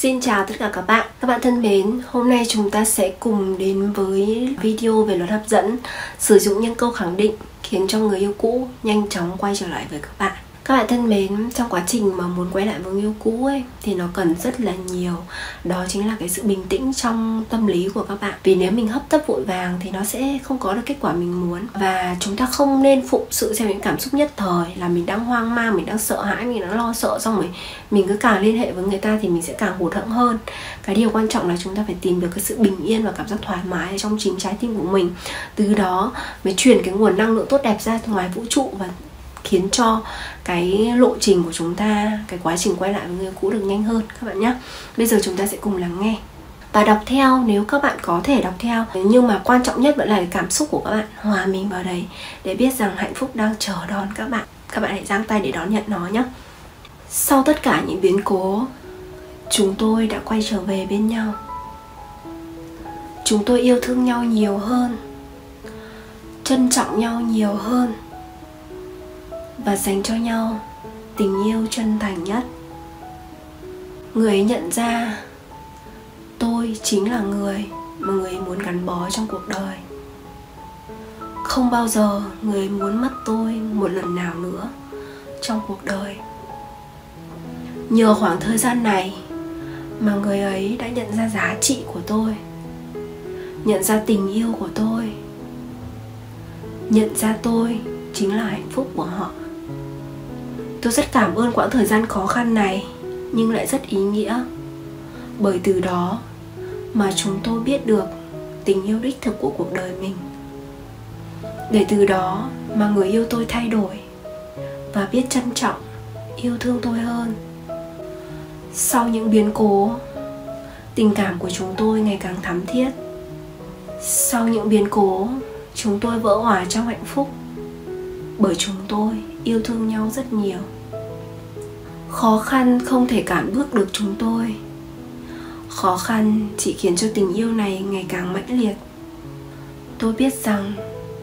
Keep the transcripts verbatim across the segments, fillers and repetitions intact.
Xin chào tất cả các bạn. Các bạn thân mến, hôm nay chúng ta sẽ cùng đến với video về luật hấp dẫn, sử dụng những câu khẳng định khiến cho người yêu cũ nhanh chóng quay trở lại với các bạn. Các bạn thân mến, trong quá trình mà muốn quay lại với người yêu cũ ấy thì nó cần rất là nhiều. Đó chính là cái sự bình tĩnh trong tâm lý của các bạn. Vì nếu mình hấp tấp vội vàng thì nó sẽ không có được kết quả mình muốn. Và chúng ta không nên phụng sự theo những cảm xúc nhất thời, là mình đang hoang mang, mình đang sợ hãi, mình đang lo sợ, xong rồi mình cứ càng liên hệ với người ta thì mình sẽ càng hụt hẫng hơn. Cái điều quan trọng là chúng ta phải tìm được cái sự bình yên và cảm giác thoải mái trong chính trái tim của mình. Từ đó mới truyền cái nguồn năng lượng tốt đẹp ra ngoài vũ trụ và khiến cho cái lộ trình của chúng ta, cái quá trình quay lại với người cũ được nhanh hơn các bạn nhé. Bây giờ chúng ta sẽ cùng lắng nghe và đọc theo nếu các bạn có thể đọc theo. Nhưng mà quan trọng nhất vẫn là cái cảm xúc của các bạn, hòa mình vào đấy để biết rằng hạnh phúc đang chờ đón các bạn. Các bạn hãy giang tay để đón nhận nó nhé. Sau tất cả những biến cố, chúng tôi đã quay trở về bên nhau. Chúng tôi yêu thương nhau nhiều hơn, trân trọng nhau nhiều hơn và dành cho nhau tình yêu chân thành nhất. Người ấy nhận ra tôi chính là người mà người ấy muốn gắn bó trong cuộc đời. Không bao giờ người ấy muốn mất tôi một lần nào nữa trong cuộc đời. Nhờ khoảng thời gian này mà người ấy đã nhận ra giá trị của tôi, nhận ra tình yêu của tôi, nhận ra tôi chính là hạnh phúc của họ. Tôi rất cảm ơn quãng thời gian khó khăn này, nhưng lại rất ý nghĩa. Bởi từ đó mà chúng tôi biết được tình yêu đích thực của cuộc đời mình. Để từ đó mà người yêu tôi thay đổi và biết trân trọng, yêu thương tôi hơn. Sau những biến cố, tình cảm của chúng tôi ngày càng thắm thiết. Sau những biến cố, chúng tôi vỡ hòa trong hạnh phúc, bởi chúng tôi yêu thương nhau rất nhiều. Khó khăn không thể cản bước được chúng tôi. Khó khăn chỉ khiến cho tình yêu này ngày càng mãnh liệt. Tôi biết rằng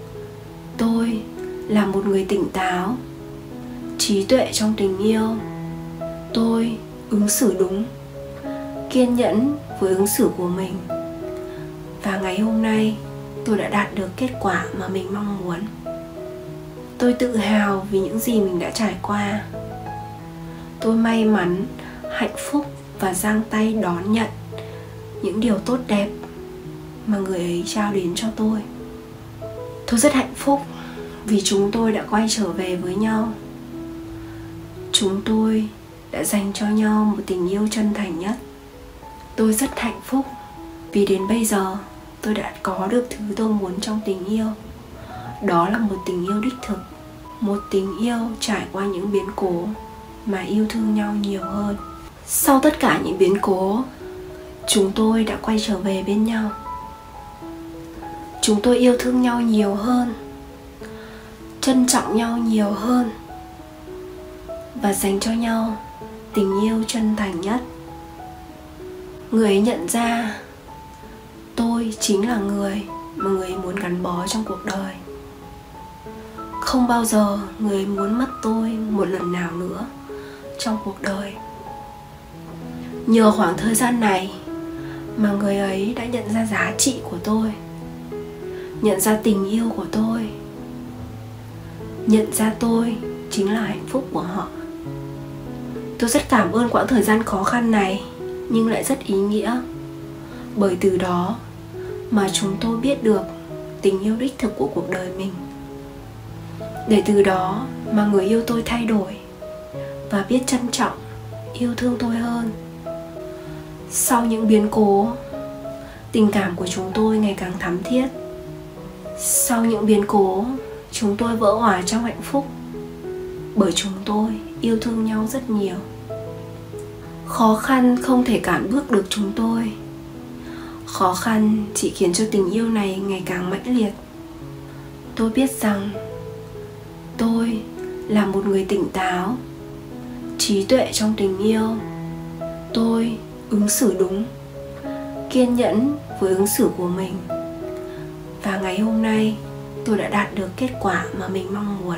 tôi là một người tỉnh táo, trí tuệ trong tình yêu. Tôi ứng xử đúng, kiên nhẫn với ứng xử của mình. Và ngày hôm nay tôi đã đạt được kết quả mà mình mong muốn. Tôi tự hào vì những gì mình đã trải qua. Tôi may mắn, hạnh phúc và giang tay đón nhận những điều tốt đẹp mà người ấy trao đến cho tôi. Tôi rất hạnh phúc vì chúng tôi đã quay trở về với nhau. Chúng tôi đã dành cho nhau một tình yêu chân thành nhất. Tôi rất hạnh phúc vì đến bây giờ tôi đã có được thứ tôi muốn trong tình yêu. Đó là một tình yêu đích thực, một tình yêu trải qua những biến cố mà yêu thương nhau nhiều hơn. Sau tất cả những biến cố, chúng tôi đã quay trở về bên nhau. Chúng tôi yêu thương nhau nhiều hơn, trân trọng nhau nhiều hơn và dành cho nhau tình yêu chân thành nhất. Người ấy nhận ra tôi chính là người mà người ấy muốn gắn bó trong cuộc đời. Không bao giờ người ấy muốn mất tôi một lần nào nữa trong cuộc đời. Nhờ khoảng thời gian này mà người ấy đã nhận ra giá trị của tôi, nhận ra tình yêu của tôi, nhận ra tôi chính là hạnh phúc của họ. Tôi rất cảm ơn quãng thời gian khó khăn này, nhưng lại rất ý nghĩa. Bởi từ đó mà chúng tôi biết được tình yêu đích thực của cuộc đời mình. Để từ đó mà người yêu tôi thay đổi và biết trân trọng, yêu thương tôi hơn. Sau những biến cố, tình cảm của chúng tôi ngày càng thắm thiết. Sau những biến cố, chúng tôi vỡ hòa trong hạnh phúc, bởi chúng tôi yêu thương nhau rất nhiều. Khó khăn không thể cản bước được chúng tôi. Khó khăn chỉ khiến cho tình yêu này ngày càng mãnh liệt. Tôi biết rằng tôi là một người tỉnh táo, trí tuệ trong tình yêu. Tôi ứng xử đúng, kiên nhẫn với ứng xử của mình. Và ngày hôm nay tôi đã đạt được kết quả mà mình mong muốn.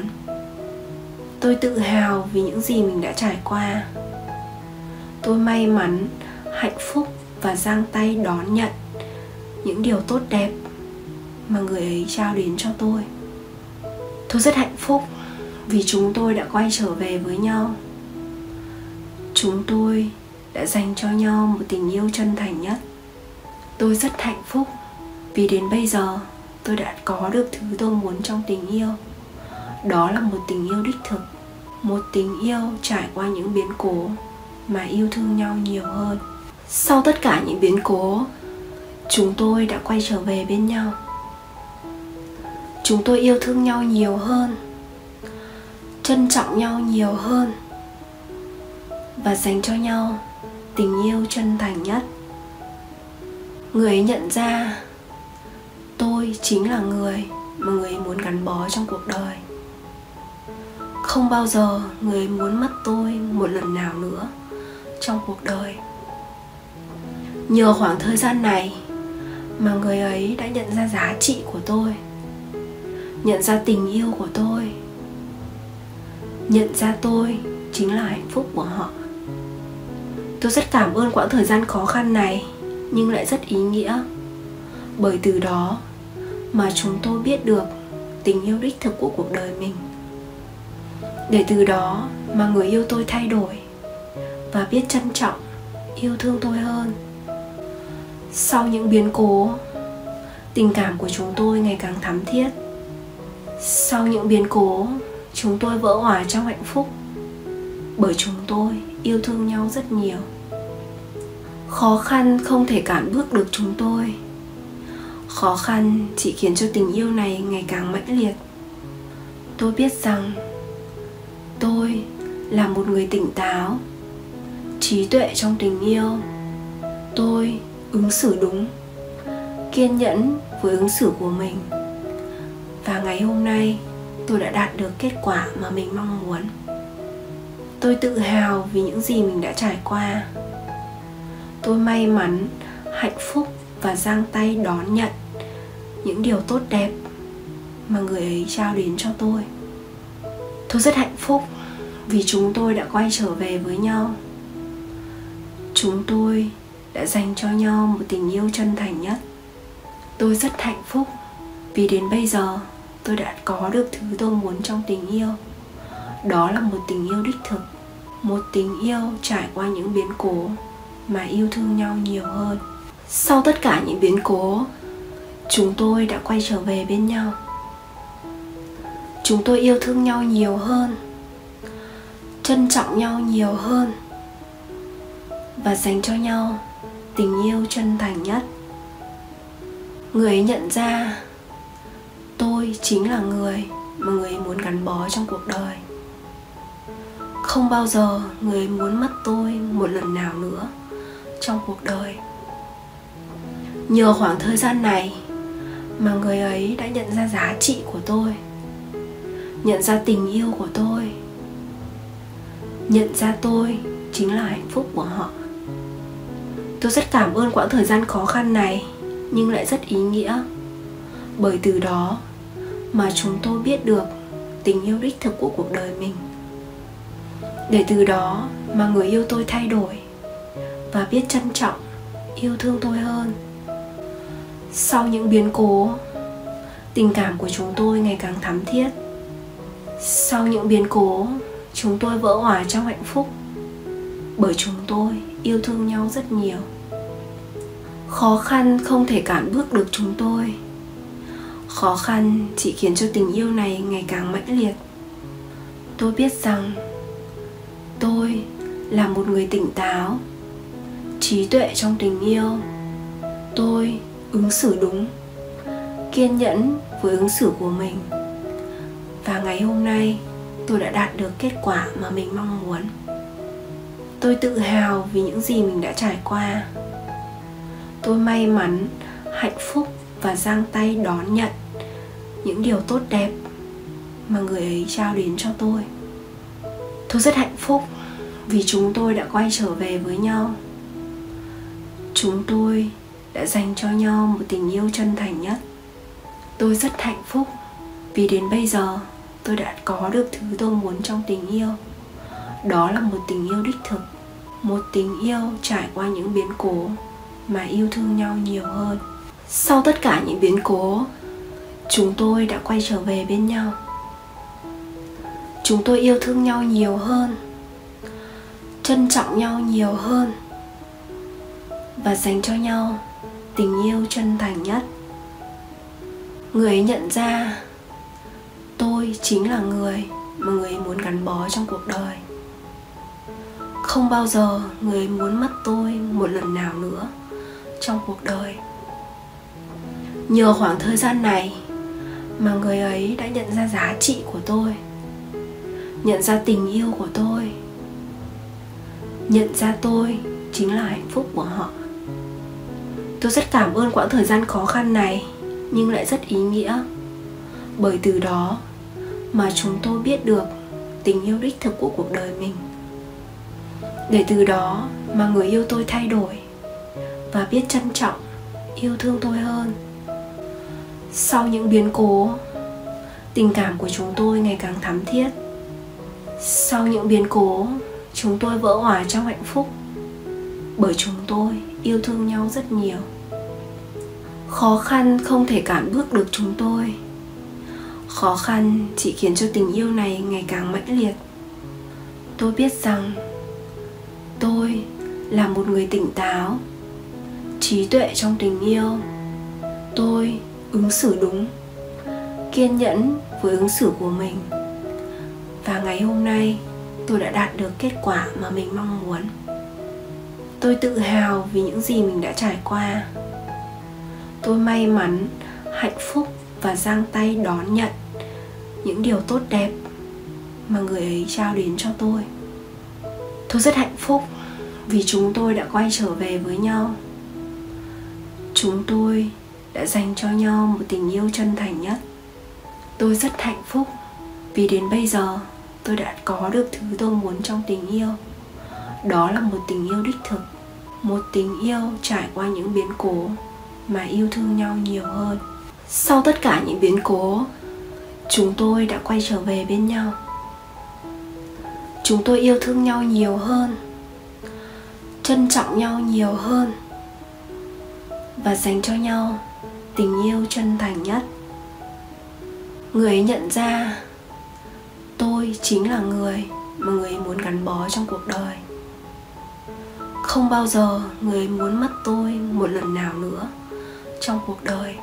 Tôi tự hào vì những gì mình đã trải qua. Tôi may mắn, hạnh phúc và giang tay đón nhận những điều tốt đẹp mà người ấy trao đến cho tôi. Tôi rất hạnh phúc vì chúng tôi đã quay trở về với nhau. Chúng tôi đã dành cho nhau một tình yêu chân thành nhất. Tôi rất hạnh phúc vì đến bây giờ tôi đã có được thứ tôi muốn trong tình yêu. Đó là một tình yêu đích thực, một tình yêu trải qua những biến cố mà yêu thương nhau nhiều hơn. Sau tất cả những biến cố, chúng tôi đã quay trở về bên nhau. Chúng tôi yêu thương nhau nhiều hơn, trân trọng nhau nhiều hơn và dành cho nhau tình yêu chân thành nhất. Người ấy nhận ra tôi chính là người mà người ấy muốn gắn bó trong cuộc đời. Không bao giờ người ấy muốn mất tôi một lần nào nữa trong cuộc đời. Nhờ khoảng thời gian này mà người ấy đã nhận ra giá trị của tôi, nhận ra tình yêu của tôi, nhận ra tôi chính là hạnh phúc của họ. Tôi rất cảm ơn quãng thời gian khó khăn này, nhưng lại rất ý nghĩa. Bởi từ đó mà chúng tôi biết được tình yêu đích thực của cuộc đời mình. Để từ đó mà người yêu tôi thay đổi và biết trân trọng, yêu thương tôi hơn. Sau những biến cố, tình cảm của chúng tôi ngày càng thắm thiết. Sau những biến cố, chúng tôi vỡ hòa trong hạnh phúc, bởi chúng tôi yêu thương nhau rất nhiều. Khó khăn không thể cản bước được chúng tôi. Khó khăn chỉ khiến cho tình yêu này ngày càng mãnh liệt. Tôi biết rằng tôi là một người tỉnh táo, trí tuệ trong tình yêu. Tôi ứng xử đúng, kiên nhẫn với ứng xử của mình. Và ngày hôm nay tôi đã đạt được kết quả mà mình mong muốn. Tôi tự hào vì những gì mình đã trải qua. Tôi may mắn, hạnh phúc và giang tay đón nhận những điều tốt đẹp mà người ấy trao đến cho tôi. Tôi rất hạnh phúc vì chúng tôi đã quay trở về với nhau. Chúng tôi đã dành cho nhau một tình yêu chân thành nhất. Tôi rất hạnh phúc vì đến bây giờ tôi đã có được thứ tôi muốn trong tình yêu. Đó là một tình yêu đích thực, một tình yêu trải qua những biến cố mà yêu thương nhau nhiều hơn. Sau tất cả những biến cố, chúng tôi đã quay trở về bên nhau. Chúng tôi yêu thương nhau nhiều hơn, trân trọng nhau nhiều hơn và dành cho nhau tình yêu chân thành nhất. Người ấy nhận ra tôi chính là người mà người ấy muốn gắn bó trong cuộc đời. Không bao giờ người ấy muốn mất tôi một lần nào nữa trong cuộc đời. Nhờ khoảng thời gian này mà người ấy đã nhận ra giá trị của tôi, nhận ra tình yêu của tôi, nhận ra tôi chính là hạnh phúc của họ. Tôi rất cảm ơn quãng thời gian khó khăn này, nhưng lại rất ý nghĩa. Bởi từ đó mà chúng tôi biết được tình yêu đích thực của cuộc đời mình. Để từ đó mà người yêu tôi thay đổi và biết trân trọng, yêu thương tôi hơn. Sau những biến cố, tình cảm của chúng tôi ngày càng thắm thiết. Sau những biến cố, chúng tôi vỡ hòa trong hạnh phúc, bởi chúng tôi yêu thương nhau rất nhiều. Khó khăn không thể cản bước được chúng tôi. Khó khăn chỉ khiến cho tình yêu này ngày càng mãnh liệt. Tôi biết rằng tôi là một người tỉnh táo, trí tuệ trong tình yêu. Tôi ứng xử đúng, kiên nhẫn với ứng xử của mình. Và ngày hôm nay tôi đã đạt được kết quả mà mình mong muốn. Tôi tự hào vì những gì mình đã trải qua. Tôi may mắn, hạnh phúc và giang tay đón nhận những điều tốt đẹp mà người ấy trao đến cho tôi. Tôi rất hạnh phúc vì chúng tôi đã quay trở về với nhau. Chúng tôi đã dành cho nhau một tình yêu chân thành nhất. Tôi rất hạnh phúc vì đến bây giờ tôi đã có được thứ tôi muốn trong tình yêu. Đó là một tình yêu đích thực, một tình yêu trải qua những biến cố mà yêu thương nhau nhiều hơn. Sau tất cả những biến cố, chúng tôi đã quay trở về bên nhau. Chúng tôi yêu thương nhau nhiều hơn, trân trọng nhau nhiều hơn và dành cho nhau tình yêu chân thành nhất. Người ấy nhận ra tôi chính là người mà người ấy muốn gắn bó trong cuộc đời. Không bao giờ người ấy muốn mất tôi một lần nào nữa trong cuộc đời. Nhờ khoảng thời gian này mà người ấy đã nhận ra giá trị của tôi, nhận ra tình yêu của tôi, nhận ra tôi chính là hạnh phúc của họ. Tôi rất cảm ơn quãng thời gian khó khăn này, nhưng lại rất ý nghĩa. Bởi từ đó mà chúng tôi biết được tình yêu đích thực của cuộc đời mình. Để từ đó mà người yêu tôi thay đổi và biết trân trọng, yêu thương tôi hơn. Sau những biến cố, tình cảm của chúng tôi ngày càng thắm thiết. Sau những biến cố, chúng tôi vỡ hòa trong hạnh phúc, bởi chúng tôi yêu thương nhau rất nhiều. Khó khăn không thể cản bước được chúng tôi. Khó khăn chỉ khiến cho tình yêu này ngày càng mãnh liệt. Tôi biết rằng tôi là một người tỉnh táo, trí tuệ trong tình yêu. Tôi ứng xử đúng, kiên nhẫn với ứng xử của mình. Và ngày hôm nay tôi đã đạt được kết quả mà mình mong muốn. Tôi tự hào vì những gì mình đã trải qua. Tôi may mắn, hạnh phúc và giang tay đón nhận những điều tốt đẹp mà người ấy trao đến cho tôi. Tôi rất hạnh phúc vì chúng tôi đã quay trở về với nhau. Chúng tôi đã dành cho nhau một tình yêu chân thành nhất. Tôi rất hạnh phúc vì đến bây giờ tôi đã có được thứ tôi muốn trong tình yêu. Đó là một tình yêu đích thực, một tình yêu trải qua những biến cố mà yêu thương nhau nhiều hơn. Sau tất cả những biến cố, chúng tôi đã quay trở về bên nhau. Chúng tôi yêu thương nhau nhiều hơn, trân trọng nhau nhiều hơn và dành cho nhau tình yêu chân thành nhất. Người ấy nhận ra tôi chính là người mà người ấy muốn gắn bó trong cuộc đời. Không bao giờ người ấy muốn mất tôi một lần nào nữa trong cuộc đời.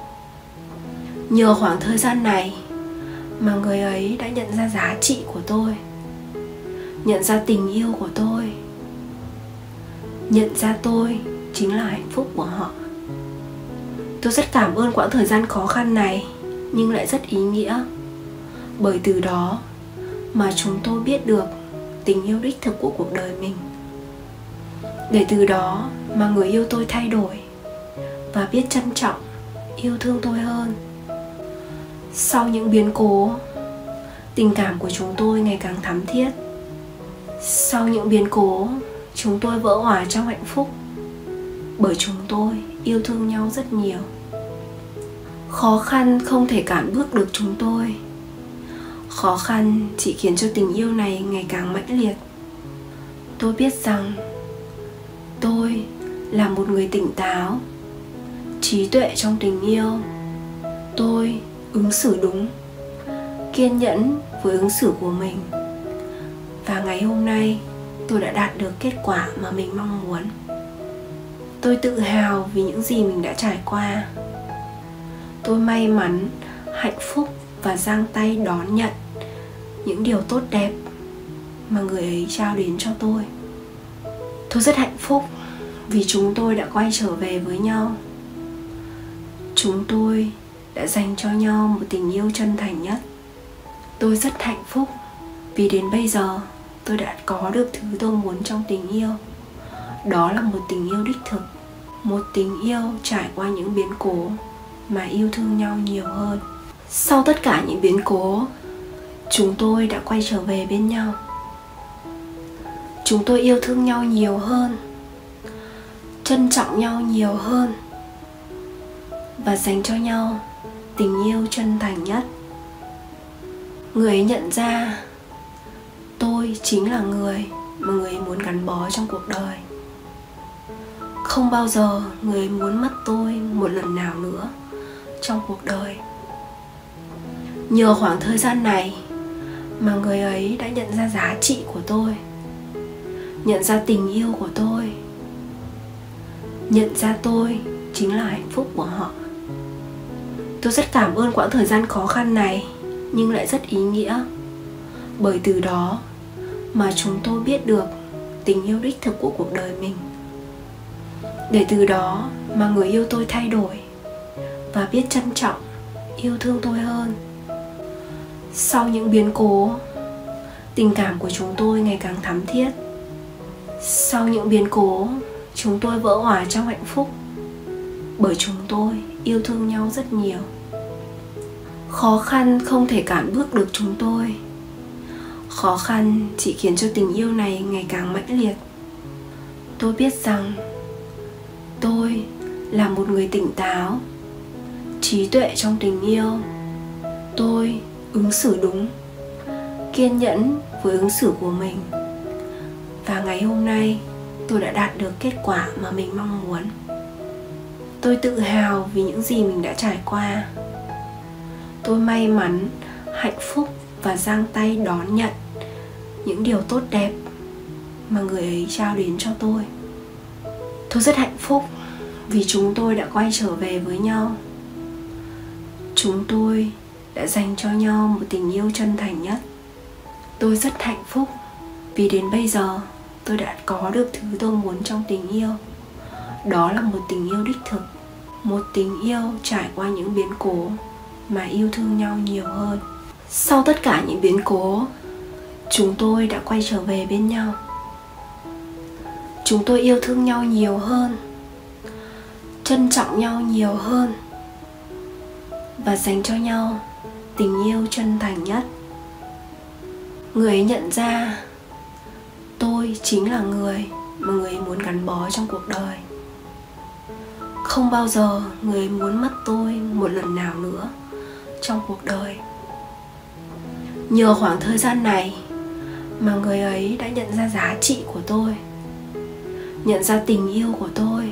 Nhờ khoảng thời gian này mà người ấy đã nhận ra giá trị của tôi, nhận ra tình yêu của tôi, nhận ra tôi chính là hạnh phúc của họ. Tôi rất cảm ơn quãng thời gian khó khăn này, nhưng lại rất ý nghĩa. Bởi từ đó mà chúng tôi biết được tình yêu đích thực của cuộc đời mình. Để từ đó mà người yêu tôi thay đổi và biết trân trọng, yêu thương tôi hơn. Sau những biến cố, tình cảm của chúng tôi ngày càng thắm thiết. Sau những biến cố, chúng tôi vỡ hòa trong hạnh phúc, bởi chúng tôi yêu thương nhau rất nhiều. Khó khăn không thể cản bước được chúng tôi. Khó khăn chỉ khiến cho tình yêu này ngày càng mãnh liệt. Tôi biết rằng tôi là một người tỉnh táo, trí tuệ trong tình yêu. Tôi ứng xử đúng, kiên nhẫn với ứng xử của mình. Và ngày hôm nay tôi đã đạt được kết quả mà mình mong muốn. Tôi tự hào vì những gì mình đã trải qua. Tôi may mắn, hạnh phúc và giang tay đón nhận những điều tốt đẹp mà người ấy trao đến cho tôi. Tôi rất hạnh phúc vì chúng tôi đã quay trở về với nhau. Chúng tôi đã dành cho nhau một tình yêu chân thành nhất. Tôi rất hạnh phúc vì đến bây giờ tôi đã có được thứ tôi muốn trong tình yêu. Đó là một tình yêu đích thực, một tình yêu trải qua những biến cố mà yêu thương nhau nhiều hơn. Sau tất cả những biến cố, chúng tôi đã quay trở về bên nhau. Chúng tôi yêu thương nhau nhiều hơn, trân trọng nhau nhiều hơn và dành cho nhau tình yêu chân thành nhất. Người ấy nhận ra tôi chính là người mà người ấy muốn gắn bó trong cuộc đời. Không bao giờ người ấy muốn mất tôi một lần nào nữa trong cuộc đời. Nhờ khoảng thời gian này mà người ấy đã nhận ra giá trị của tôi, nhận ra tình yêu của tôi, nhận ra tôi chính là hạnh phúc của họ. Tôi rất cảm ơn quãng thời gian khó khăn này, nhưng lại rất ý nghĩa. Bởi từ đó mà chúng tôi biết được tình yêu đích thực của cuộc đời mình. Để từ đó mà người yêu tôi thay đổi và biết trân trọng, yêu thương tôi hơn. Sau những biến cố, tình cảm của chúng tôi ngày càng thắm thiết. Sau những biến cố, chúng tôi vỡ hòa trong hạnh phúc, bởi chúng tôi yêu thương nhau rất nhiều. Khó khăn không thể cản bước được chúng tôi. Khó khăn chỉ khiến cho tình yêu này ngày càng mãnh liệt. Tôi biết rằng tôi là một người tỉnh táo, trí tuệ trong tình yêu. Tôi ứng xử đúng, kiên nhẫn với ứng xử của mình. Và ngày hôm nay tôi đã đạt được kết quả mà mình mong muốn. Tôi tự hào vì những gì mình đã trải qua. Tôi may mắn, hạnh phúc và giang tay đón nhận những điều tốt đẹp mà người ấy trao đến cho tôi. Tôi rất hạnh phúc vì chúng tôi đã quay trở về với nhau. Chúng tôi đã dành cho nhau một tình yêu chân thành nhất. Tôi rất hạnh phúc vì đến bây giờ tôi đã có được thứ tôi muốn trong tình yêu. Đó là một tình yêu đích thực, một tình yêu trải qua những biến cố mà yêu thương nhau nhiều hơn. Sau tất cả những biến cố, chúng tôi đã quay trở về bên nhau. Chúng tôi yêu thương nhau nhiều hơn, trân trọng nhau nhiều hơn và dành cho nhau tình yêu chân thành nhất. Người ấy nhận ra tôi chính là người mà người ấy muốn gắn bó trong cuộc đời. Không bao giờ người ấy muốn mất tôi một lần nào nữa trong cuộc đời. Nhờ khoảng thời gian này mà người ấy đã nhận ra giá trị của tôi, nhận ra tình yêu của tôi,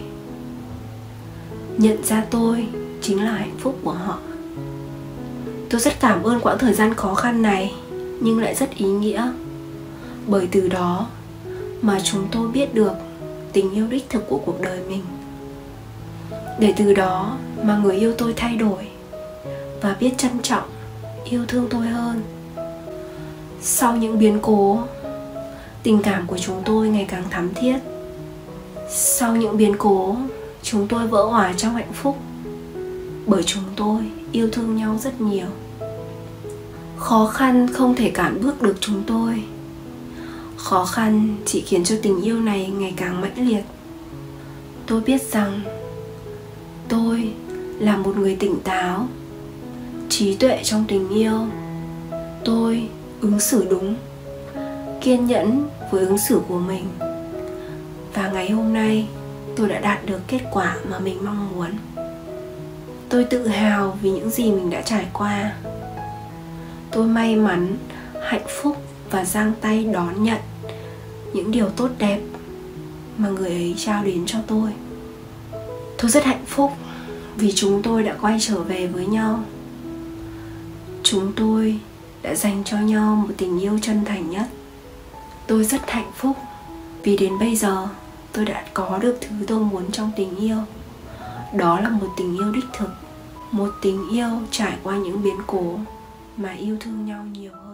nhận ra tôi chính là hạnh phúc của họ. Tôi rất cảm ơn quãng thời gian khó khăn này, nhưng lại rất ý nghĩa. Bởi từ đó mà chúng tôi biết được tình yêu đích thực của cuộc đời mình. Để từ đó mà người yêu tôi thay đổi và biết trân trọng, yêu thương tôi hơn. Sau những biến cố, tình cảm của chúng tôi ngày càng thắm thiết. Sau những biến cố, chúng tôi vỡ hòa trong hạnh phúc, bởi chúng tôi yêu thương nhau rất nhiều. Khó khăn không thể cản bước được chúng tôi. Khó khăn chỉ khiến cho tình yêu này ngày càng mãnh liệt. Tôi biết rằng tôi là một người tỉnh táo, trí tuệ trong tình yêu. Tôi ứng xử đúng, kiên nhẫn với ứng xử của mình. Và ngày hôm nay tôi đã đạt được kết quả mà mình mong muốn. Tôi tự hào vì những gì mình đã trải qua. Tôi may mắn, hạnh phúc và giang tay đón nhận những điều tốt đẹp mà người ấy trao đến cho tôi. Tôi rất hạnh phúc vì chúng tôi đã quay trở về với nhau. Chúng tôi đã dành cho nhau một tình yêu chân thành nhất. Tôi rất hạnh phúc vì đến bây giờ tôi đã có được thứ tôi muốn trong tình yêu. Đó là một tình yêu đích thực, một tình yêu trải qua những biến cố mà yêu thương nhau nhiều hơn.